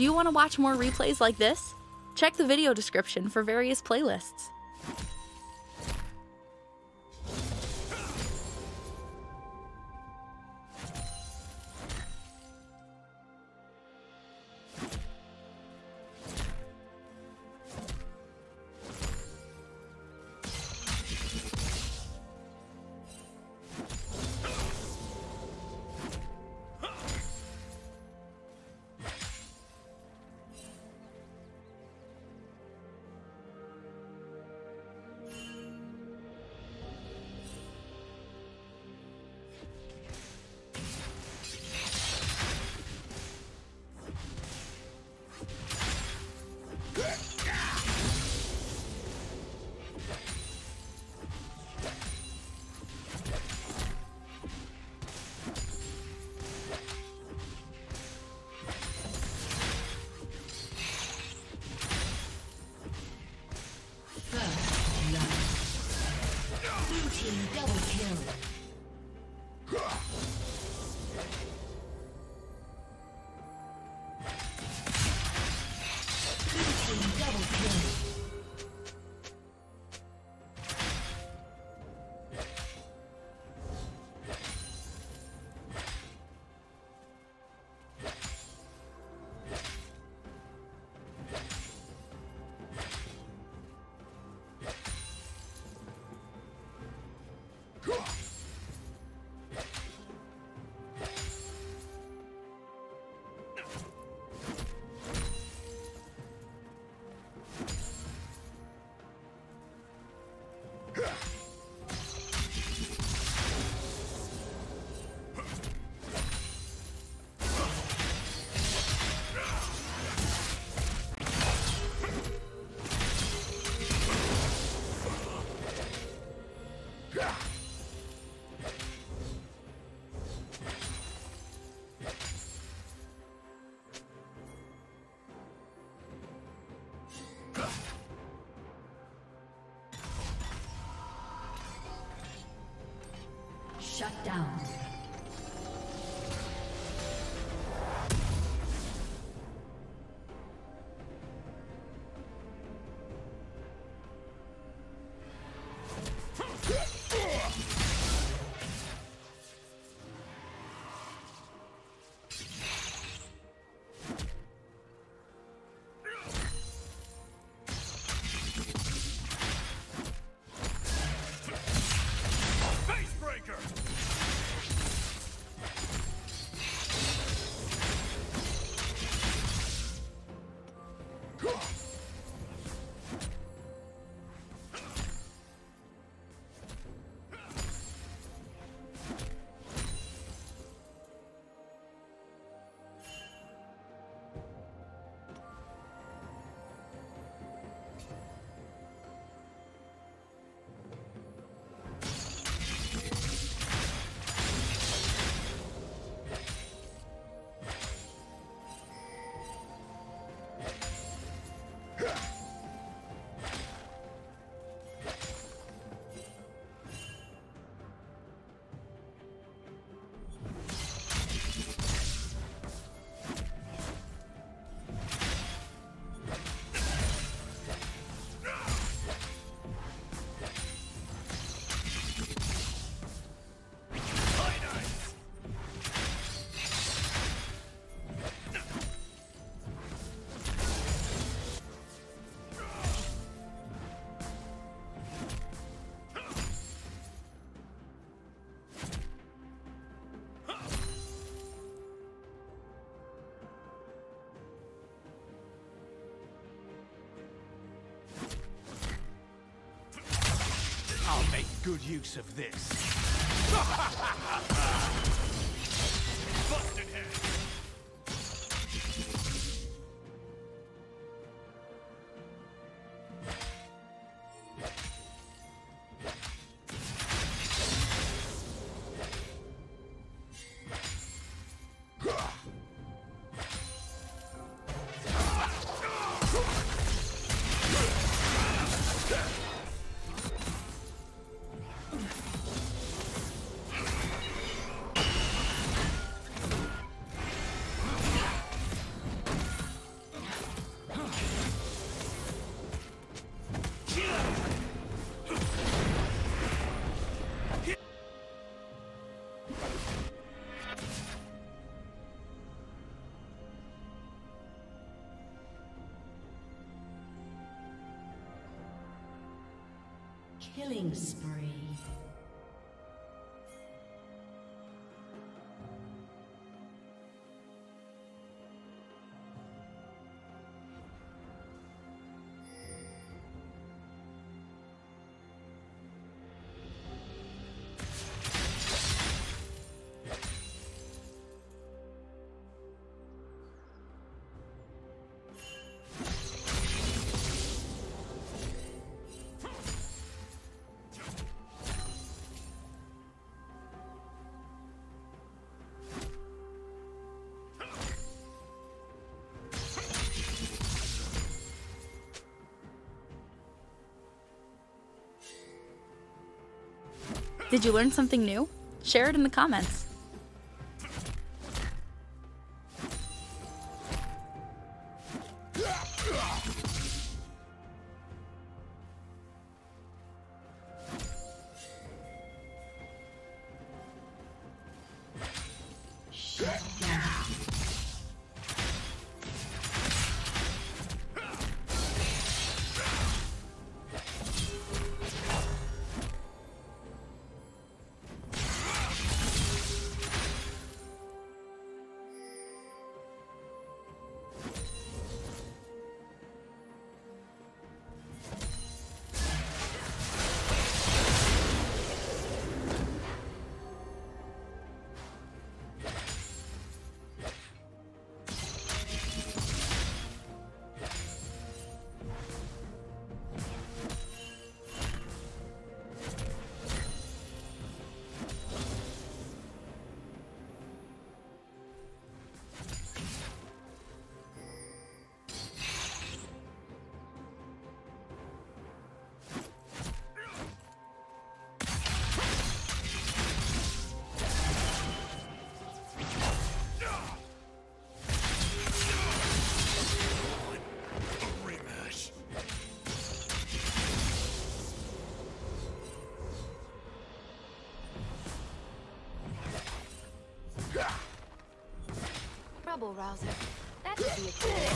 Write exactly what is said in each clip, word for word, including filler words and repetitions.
Do you want to watch more replays like this? Check the video description for various playlists. Shut down. Good use of this. Busted head. Killing spree. Did you learn something new? Share it in the comments. Trouble rouser. That could be a good idea.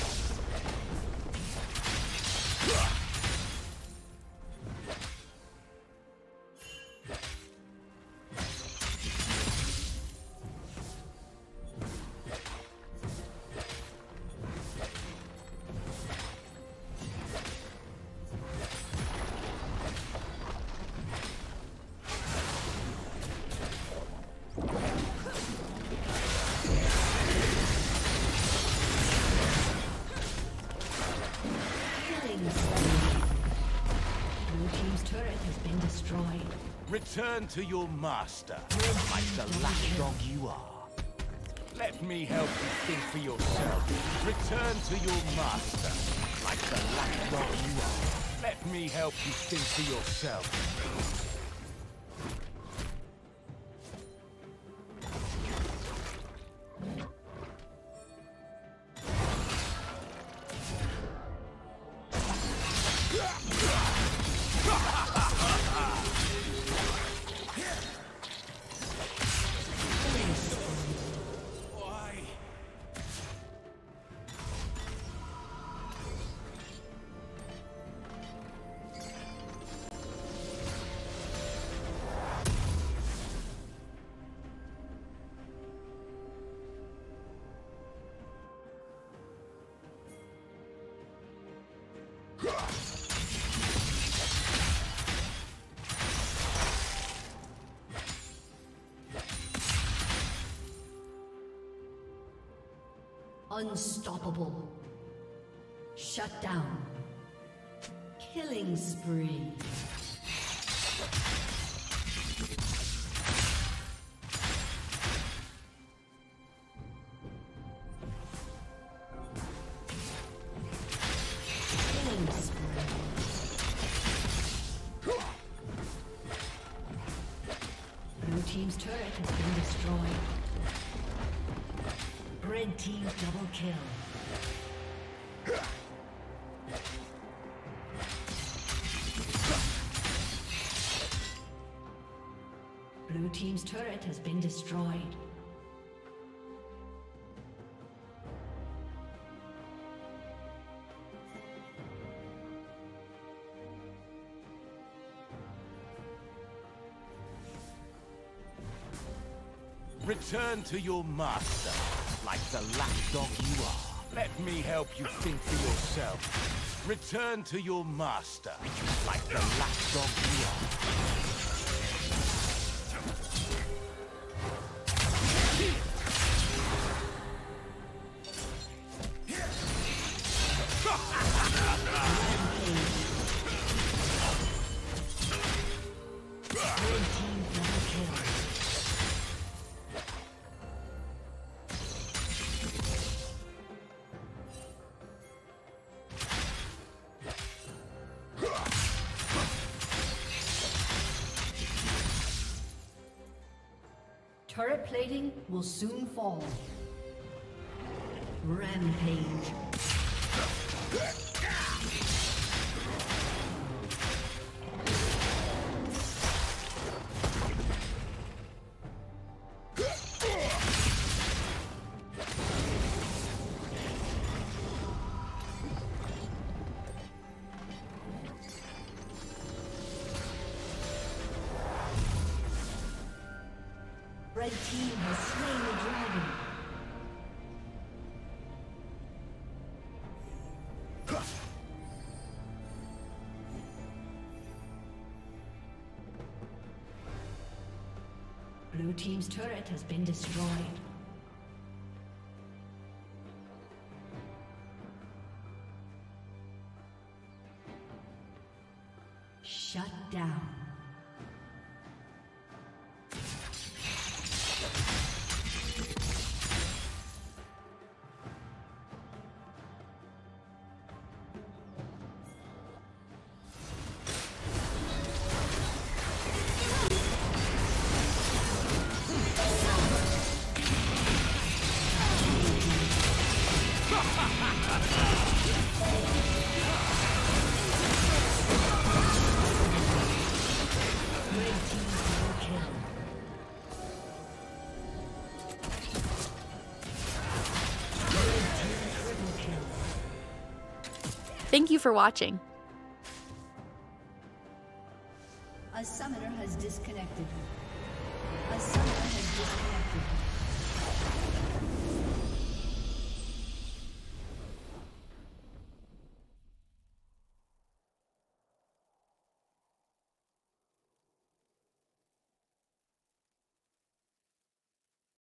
Return to your master, like the lapdog you are. Let me help you think for yourself. Return to your master, like the lapdog you are. Let me help you think for yourself. Unstoppable. Shut down. Killing spree. Killing spree. Blue team's turret has been destroyed. Red team double kill. Blue team's turret has been destroyed. Return to your master, like the lapdog you are. Let me help you think for yourself. Return to your master, like the lapdog you are. Turret plating will soon fall. Rampage. Red team has slain the dragon. Blue team's turret has been destroyed. Shut down. Thank you for watching. A summoner has disconnected. A summoner has disconnected.